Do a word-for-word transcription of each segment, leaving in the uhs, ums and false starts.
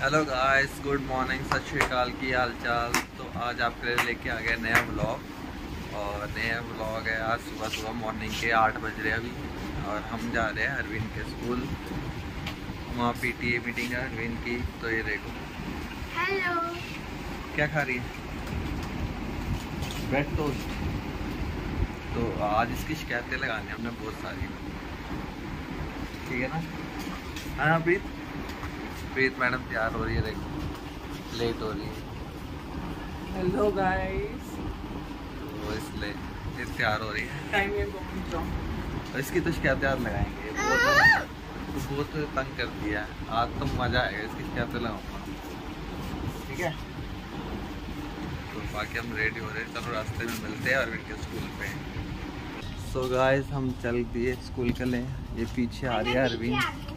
Hello guys, good morning, सत श्री अकाल, की हाल चाल। तो आज आपके लिए लेके आ गए नया व्लॉग। और नया व्लॉग है आज सुबह सुबह मॉर्निंग के आठ बज रहे अभी, और हम जा रहे हैं हरवीन के स्कूल। वहाँ पीटीए मीटिंग है हरवीन की। तो ये देखो, हेलो, क्या खा रही है? Bread toast. तो आज इसकी शिकायतें लगानी हमने बहुत सारी, ठीक है ना? हाँ प्रीत, प्रीत मैडम तैयार हो रही है, देखो लेट हो रही है। हेलो गाइस, तो इसलिए ये तैयार हो रही है। टाइम में पहुंच जाओ। तो इसकी तो शिकायतें आज लगाएंगे, बहुत तो बहुत तंग कर दिया है आज। तो मज़ा आएगा, इसकी शिकायतें लगाऊंगा, ठीक है? तो बाकी हम रेडी हो रहे हैं, चलो रास्ते में मिलते हैं अरविंद के स्कूल पे। सो गाइस, हम चल दिए स्कूल के लिए। ये पीछे आ रही है अरविंद,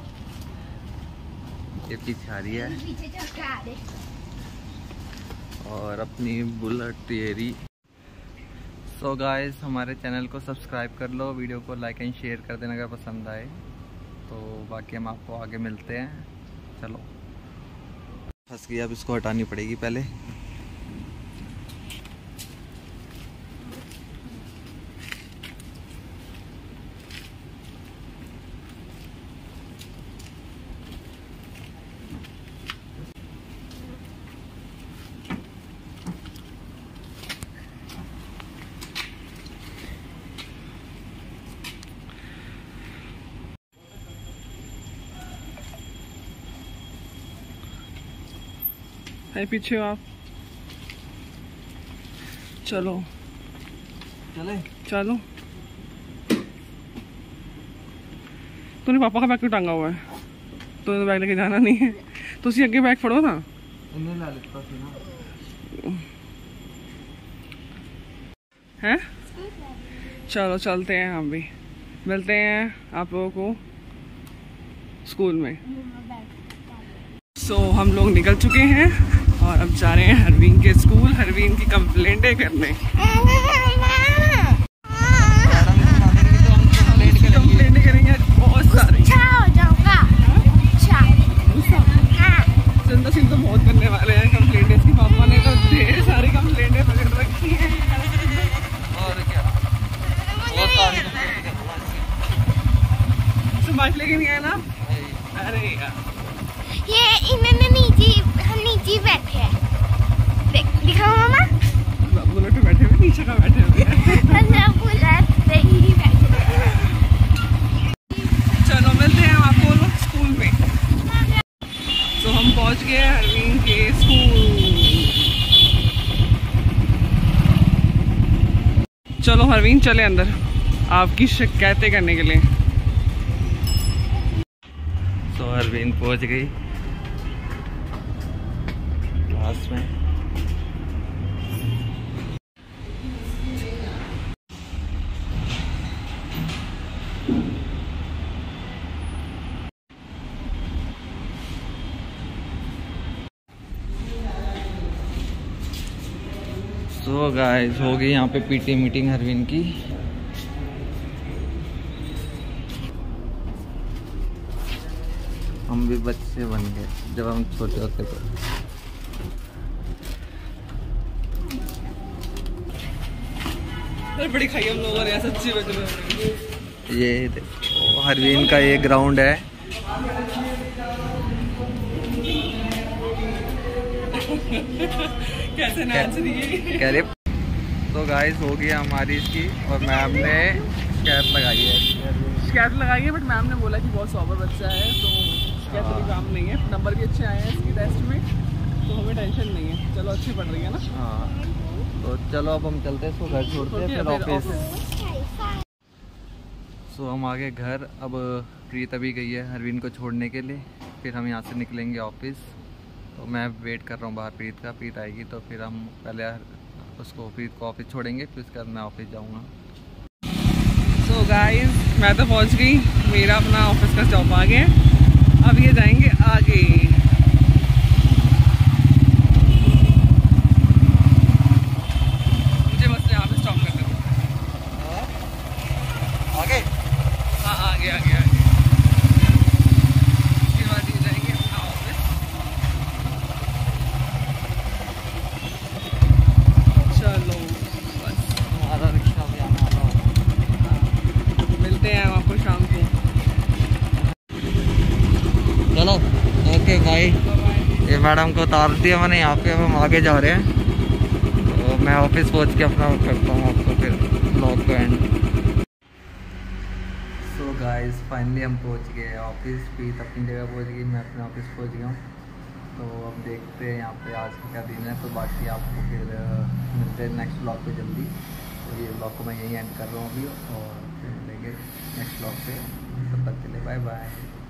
ये पीछे आ रही है और अपनी बुलेट टेरी। सो गाइस, हमारे चैनल को सब्सक्राइब कर लो, वीडियो को लाइक एंड शेयर कर देना अगर पसंद आए। तो बाकी हम आपको आगे मिलते हैं। चलो, फंस गई, अब इसको हटानी पड़ेगी पहले। है पीछे आप, चलो चले चलो। तूने पापा का बैग क्यों टांगा हुआ है? तूने बैग लेके जाना नहीं है तो उसी आगे बैग फड़ो ना। इन्हें ला लेता थी ना। हैं? चलो चलते हैं, हम भी मिलते हैं आप लोगों को स्कूल में। सो so, हम लोग निकल चुके हैं और अब जा रहे हैं हरवीन के स्कूल, हरवीन की कंप्लेंटें करने। कंप्लेंटें करेंगे बहुत सारी। चंदा सिंह तो बहुत करने वाले हैं कंप्लेंट। इसके पापा ने तो ढेर सारी कंप्लेंटें पकड़ रखी हैं। और क्या, बहुत सारी कंप्लेंट बाइक लेके नहीं आया ना? अरे यार, ये इन्होंने नीचे हम नीचे बैठे हैं। देख, दिखाओ मामा। बुलेट पे बैठे हुए, नीचे का बैठे हुए हम बुलेट पे ही बैठे हैं। चलो मिलते हैं आपको लोग स्कूल में। तो हम पहुंच गए हरवीन के स्कूल। चलो हरवीन, चले अंदर आपकी शिकायतें करने के लिए। तो अरविंद पहुंच गई क्लास में। तो गाइस, हो गई यहाँ पे पीटी मीटिंग अरविंद की। हम भी बच्चे बन गए जब हम छोटे होते थे। बड़ी खाई हम लोगों ने सच्ची बच। ये देखो, हरवीन का ये ग्राउंड है। कैसे नाच रही है, कह रहे। तो गाइस, हो गई हमारी इसकी, और मैम ने शिकायत लगाई है। शिकायत लगाई है, बट मैम ने बोला कि बहुत सॉबर बच्चा है, तो शिकायत कोई काम नहीं है। नंबर भी अच्छे आए हैं इसकी टेस्ट में, तो हमें टेंशन नहीं है। चलो, अच्छी पढ़ रही है ना? हाँ, तो चलो अब हम चलते हैं, इसको घर छोड़ते हैं, फिर ऑफिस। सो हम आ गए घर। अब प्रीत अभी गई है हरवीन को छोड़ने के लिए, फिर हम यहाँ से निकलेंगे ऑफिस। तो मैं वेट कर रहा हूँ बाहर प्रीत का। प्रीत आएगी तो फिर हम पहले उसको, प्रीत को ऑफिस छोड़ेंगे, फिर उसके बाद मैं ऑफिस जाऊँगा। सो गाइस, मैं तो पहुँच गई, मेरा अपना ऑफिस का स्टॉप आ गया। अब ये जाएंगे आगे। मुझे बस यहाँ पे स्टॉप कर दो। आगे? हाँ, आगे आगे आगे। उसके बाद ये जाएंगे अपना ऑफिस। ये मैडम को उतार दिया मैंने यहाँ पे, अब हम आगे जा रहे हैं। तो मैं ऑफिस पहुँच के अपना करता हूँ आपको फिर ब्लॉग को एंड। सो गाइस फाइनली हम पहुँच गए ऑफिस, प्रीत अपनी जगह पहुँच गई, मैं अपने ऑफिस पहुँच गया हूँ। तो अब देखते हैं यहाँ पे आज का क्या दिन है। तो बाकी आपको फिर मिलते हैं नेक्स्ट ब्लॉग पे जल्दी। तो ये ब्लॉग को मैं यहीं एंड कर रहा हूँ अभी, और फिर मिलेंगे नेक्स्ट ब्लॉग पे। तब तक के लिए बाय बाय।